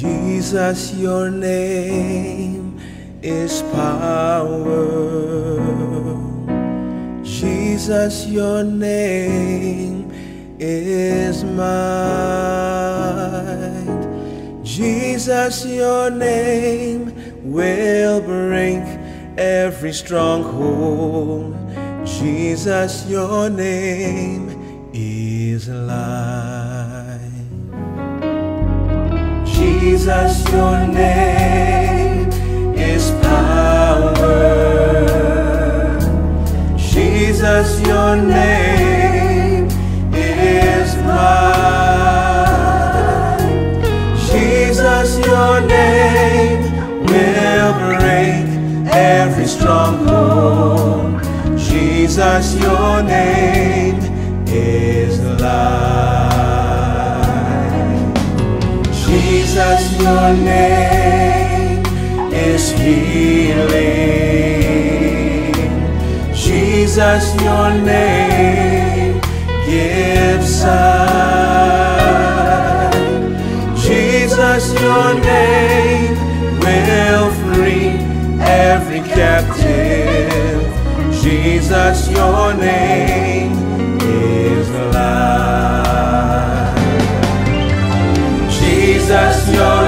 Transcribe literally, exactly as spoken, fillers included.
Jesus, your name is power. Jesus, your name is might. Jesus, your name will break every stronghold. Jesus, your name is light. Jesus, your name is power. Jesus, your name is might. Jesus, your name will break every stronghold. Jesus, your name is light. Jesus, your name is healing. Jesus, your name gives sight. Jesus, your name will free every captive. Jesus, your name is light. Jesus, your